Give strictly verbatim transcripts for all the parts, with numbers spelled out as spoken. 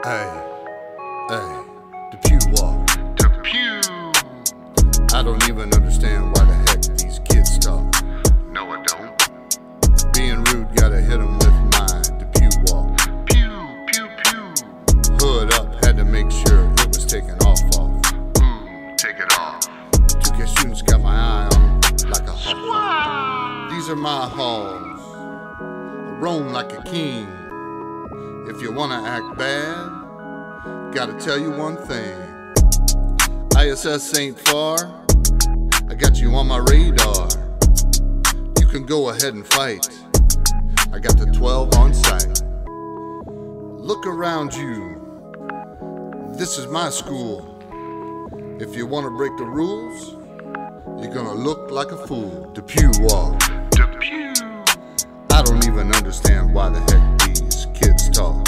Hey, hey, Depew walk. Depew. I don't even understand why the heck these kids talk. No, I don't. Being rude, gotta hit them with my Depew walk. Pew, pew, pew. Hood up, had to make sure it was taken off off. Ooh, take it off. two K students got my eye on them like a hawk. These are my halls. I roam like a king. If you wanna act bad, gotta tell you one thing. I S S ain't far, I got you on my radar. You can go ahead and fight, I got the twelve on sight. Look around you, this is my school. If you wanna break the rules, you're gonna look like a fool. Depew walk. Depew. I don't even understand why the heck these kids talk.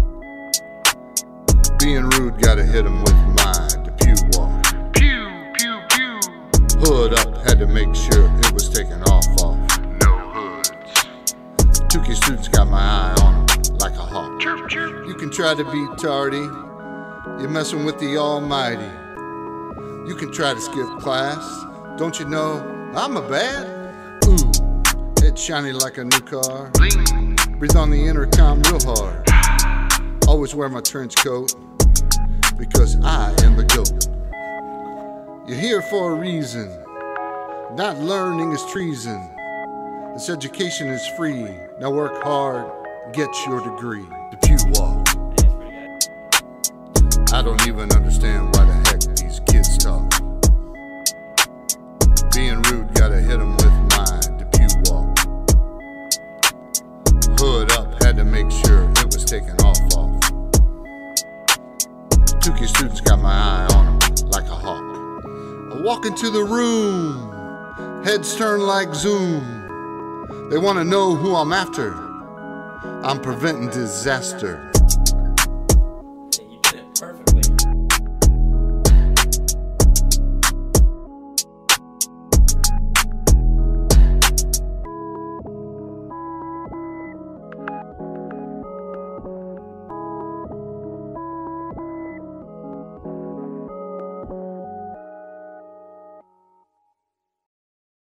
Being rude, gotta hit them with my Depew walk. Pew, pew, pew. Hood up, had to make sure it was taken off off. No hoods. two K students got my eye on them like a hawk. Chirp, chirp. You can try to be tardy, you're messing with the almighty. You can try to skip class, don't you know I'm a bad? Ooh, head shiny like a new car. Bling. Breathe on the intercom real hard. Always wear my trench coat, because I am the GOAT. You're here for a reason. Not learning is treason. This education is free. Now work hard, get your degree. Depew walk. I don't even understand why the heck these kids talk. Being rude, gotta hit them with my Depew walk. Hood up, had to make sure it was taken off off. two K students got my eye on them like a hawk. I walk into the room, heads turn like Zoom. They wanna know who I'm after. I'm preventing disaster.